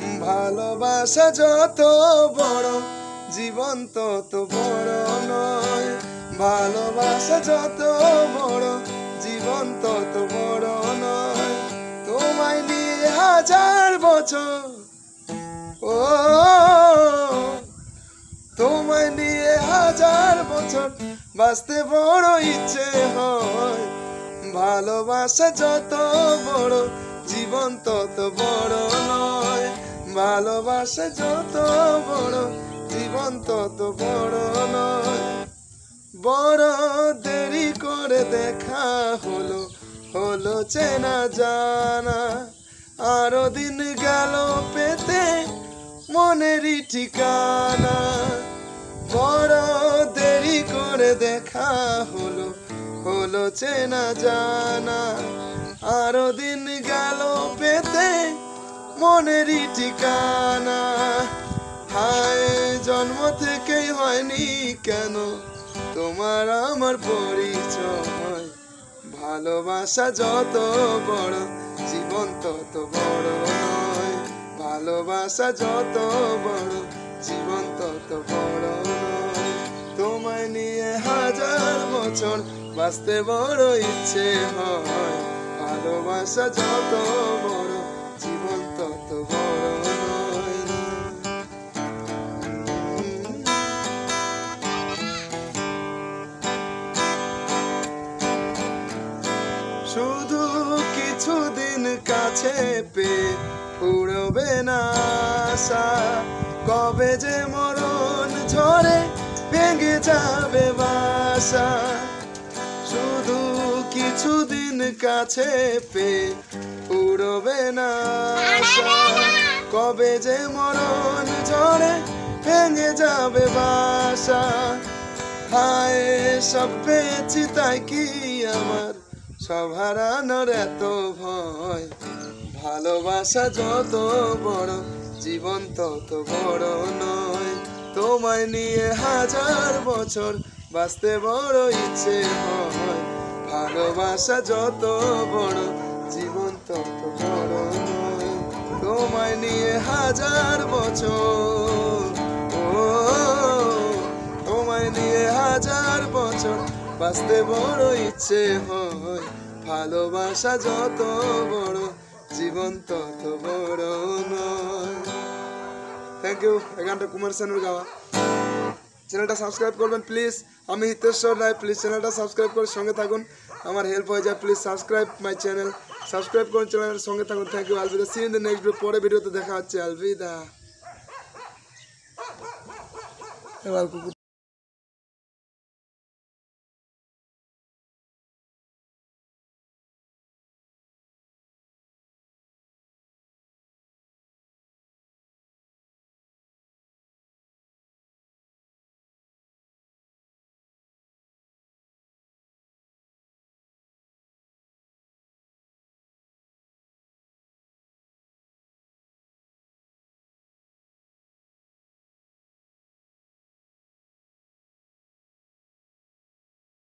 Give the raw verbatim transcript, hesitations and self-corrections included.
ভালোবাসা যত বড় জীবন তত বড় নয়। ভালোবাসা যত বড় জীবন তত বড় নয়। তোমায় নিয়ে হাজার বছর, ও তোমায় নিয়ে হাজার বছর বাঁচতে বড় ইচ্ছে হয়। ভালোবাসা যত বড় জীবন তত বড় নয়। ভালোবাসা যত বড় জীবন তত বড় নয়। বড় দেরি করে দেখা হলো, হলো চেনা জানা। আরো দিন গেল পেতে মনেরই ঠিকানা। বড় দেরি করে দেখা হলো, হলো চেনা জানা। আরো দিন গেল পেতে মনেরই ঠিকানা। হায় জন্ম থেকেই হয়নি কেন তোমার আমার পরিচয়। ভালোবাসা যত বড় জীবন তত বড় নয়। ভালোবাসা যত বড় জীবন তত বড় নয়। তোমায় নিয়ে হাজার বছর বাঁচতে বড় ইচ্ছে হয়। ভালোবাসা যত বড় জীবন তত বড় নয়। শুধু কিছুদিন কাছে পেয়ে উড়বে না আশা। কবে যে মরণ ঝড়ে ভেঙে যাবে বাসা। শুধু কিছুদিন কাছে পেয়ে উড়বে না আশা। কবে যে মরণ ঝড়ে ভেঙে যাবে বাসা। হায় সব পেয়েছি তাই কি আমার সব হারানোর এত ভয়। ভালোবাসা যত বড় জীবন তত বড় নয়। তোমায় নিয়ে হাজার বছর বাঁচতে বড় ইচ্ছে হয়। ভালোবাসা যত বড় জীবন তত বড় নয়। তোমায় নিয়ে হাজার বছর, ও তোমায় নিয়ে হাজার বছর বাঁচতে বড় ইচ্ছে হয়। ভালোবাসা যত বড় জীবন তত বড় নয়। Thank you. এই গানটা কুমার শানুর গাওয়া। চ্যানেলটা সাবস্ক্রাইব করবেন প্লিজ। আমি হিতেশ্বর রায়, প্লিজ চ্যানেলটা সাবস্ক্রাইব করে সঙ্গে থাকুন, আমার হেল্প হয়ে যায়। Please subscribe my channel, subscribe করুন, চ্যানেলের সঙ্গে থাকুন। Thank you. আলবিদা। See in the next video. পরে ভিডিওতে দেখা হচ্ছে। আলবিদা। এবার কুকুর